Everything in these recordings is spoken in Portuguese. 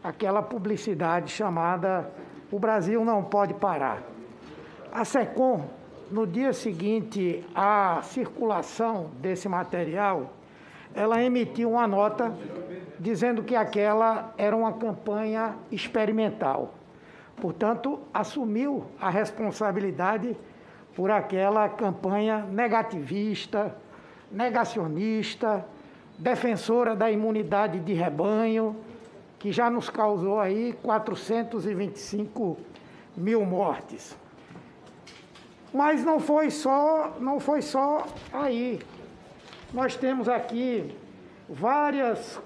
aquela publicidade chamada "O Brasil não pode parar". A SECOM, no dia seguinte à circulação desse material, ela emitiu uma nota dizendo que aquela era uma campanha experimental. Portanto, assumiu a responsabilidade por aquela campanha negativista, negacionista, defensora da imunidade de rebanho, que já nos causou aí 425 mil mortes. Mas não foi só aí. Nós temos aqui várias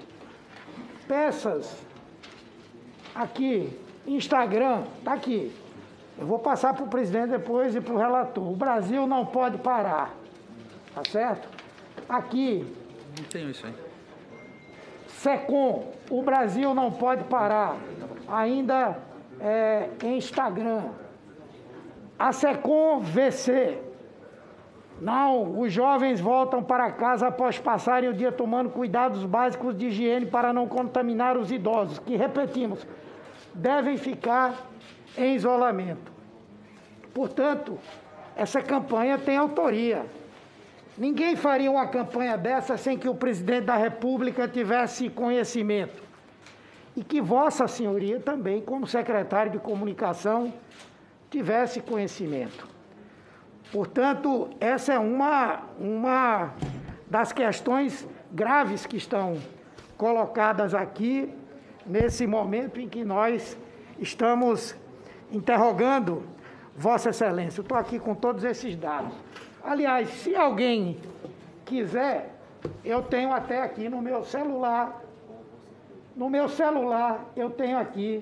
peças aqui, Instagram, está aqui. Eu vou passar para o presidente depois e para o relator. O Brasil não pode parar, tá certo? Aqui. Não tenho isso aí. SECOM, o Brasil não pode parar, ainda em Instagram. A SECOM VC. Não, os jovens voltam para casa após passarem o dia tomando cuidados básicos de higiene para não contaminar os idosos, que, repetimos, devem ficar em isolamento. Portanto, essa campanha tem autoria. Ninguém faria uma campanha dessa sem que o presidente da República tivesse conhecimento. E que Vossa Senhoria também, como secretário de Comunicação, tivesse conhecimento. Portanto, essa é uma das questões graves que estão colocadas aqui, nesse momento em que nós estamos interrogando Vossa Excelência. Eu estou aqui com todos esses dados. Aliás, se alguém quiser, eu tenho até aqui no meu celular. No meu celular eu tenho aqui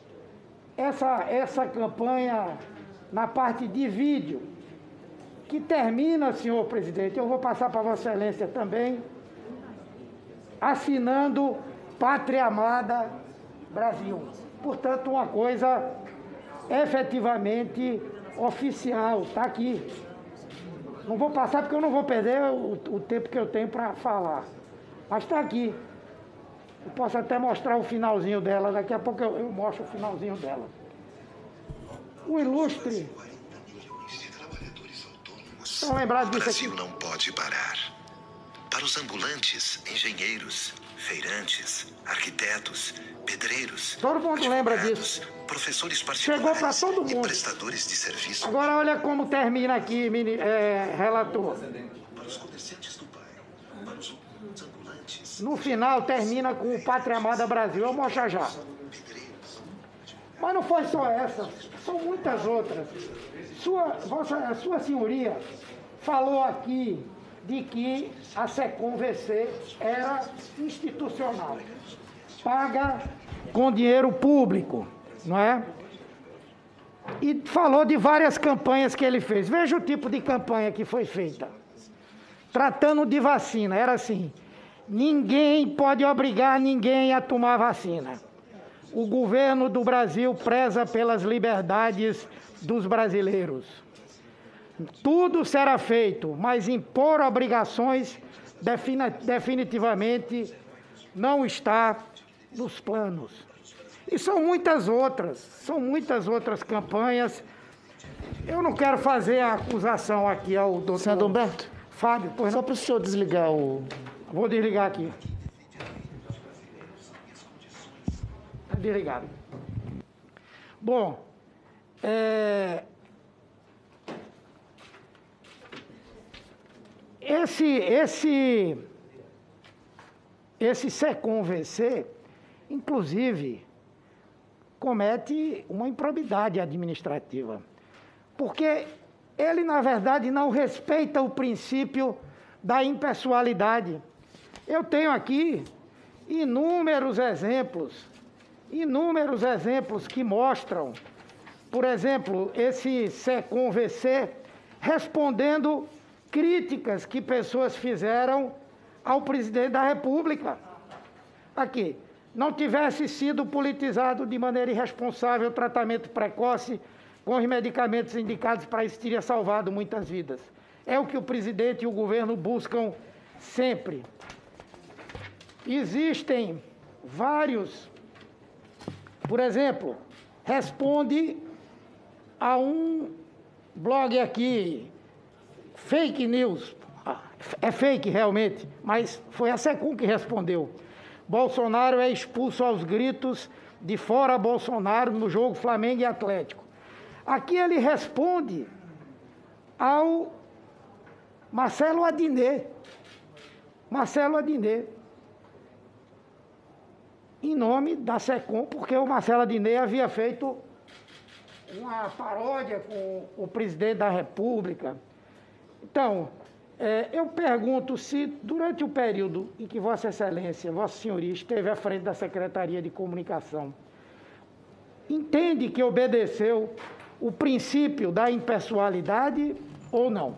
essa campanha na parte de vídeo, que termina, senhor presidente, eu vou passar para Vossa Excelência também, assinando Pátria Amada Brasil. Portanto, uma coisa efetivamente oficial, está aqui. Não vou passar porque eu não vou perder o tempo que eu tenho para falar. Mas está aqui. Eu posso até mostrar o finalzinho dela, daqui a pouco eu mostro o finalzinho dela. O ilustre... Estão lembrados disso aqui? O Brasil não pode parar. Para os ambulantes, engenheiros, feirantes, arquitetos, pedreiros, todo mundo lembra disso. Professores particulares, chegou para todo mundo. E prestadores de serviço. Agora olha como termina aqui, relator. Para os comerciantes do bairro, para os ambulantes. No final termina com o Pátria Amada Brasil. Eu mostro já. Mas não foi só essa, são muitas outras. Sua Senhoria falou aqui de que a SECOM VC era institucional, paga com dinheiro público, não é? E falou de várias campanhas que ele fez. Veja o tipo de campanha que foi feita. Tratando de vacina, era assim: ninguém pode obrigar ninguém a tomar vacina. O governo do Brasil preza pelas liberdades dos brasileiros. Tudo será feito, mas impor obrigações definitivamente não está nos planos. E são muitas outras campanhas. Eu não quero fazer a acusação aqui ao doutor... Senador Humberto, Fábio, pois só não? para o senhor desligar o... Vou desligar aqui. Está desligado. Bom, esse SECOM VC, inclusive, comete uma improbidade administrativa, porque ele, na verdade, não respeita o princípio da impessoalidade. Eu tenho aqui inúmeros exemplos que mostram, por exemplo, esse SECOM VC respondendo críticas que pessoas fizeram ao presidente da República. Aqui, não tivesse sido politizado de maneira irresponsável o tratamento precoce com os medicamentos indicados para isso, teria salvado muitas vidas. É o que o presidente e o governo buscam sempre. Existem vários Por exemplo, responde a um blog aqui, fake news, é fake realmente, mas foi a SECOM que respondeu. Bolsonaro é expulso aos gritos de fora Bolsonaro no jogo Flamengo e Atlético. Aqui ele responde ao Marcelo Adnet. Marcelo Adnet. Em nome da SECOM, porque o Marcelo Adnet havia feito uma paródia com o presidente da República. Então, eu pergunto se, durante o período em que Vossa Excelência, Vossa Senhoria, esteve à frente da Secretaria de Comunicação, entende que obedeceu o princípio da impessoalidade ou não?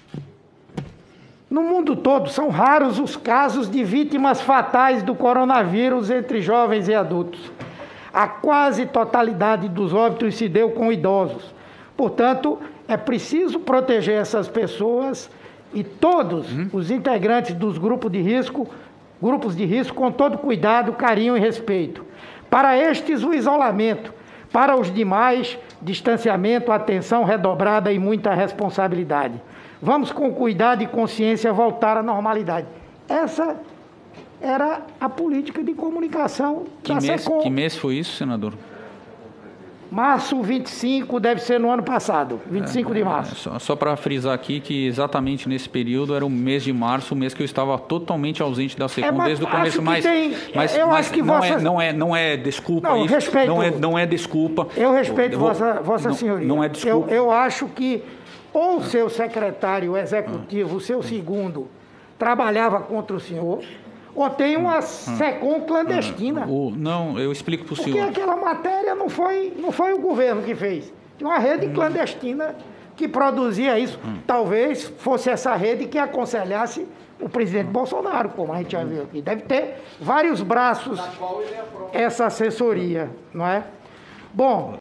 No mundo todo, são raros os casos de vítimas fatais do coronavírus entre jovens e adultos. A quase totalidade dos óbitos se deu com idosos. Portanto, é preciso proteger essas pessoas e todos os integrantes dos grupos de risco com todo cuidado, carinho e respeito. Para estes, o isolamento. Para os demais, distanciamento, atenção redobrada e muita responsabilidade. Vamos, com cuidado e consciência, voltar à normalidade. Essa era a política de comunicação da SECOM. Que mês foi isso, senador? Março 25, deve ser no ano passado, 25 de março. Só para frisar aqui que exatamente nesse período era o mês de março, o mês que eu estava totalmente ausente da SECOM desde o começo, mas não é desculpa não, isso, respeito, não é desculpa. Eu respeito Vossa Senhoria. Não é desculpa. Eu acho que ou o seu secretário executivo, o seu segundo, trabalhava contra o senhor, ou tem uma SECOM clandestina. Não, eu explico para o senhor. Porque aquela matéria não foi o governo que fez. Tinha uma rede clandestina que produzia isso. Talvez fosse essa rede que aconselhasse o presidente Bolsonaro, como a gente já viu aqui. Deve ter vários braços essa assessoria, não é? Bom,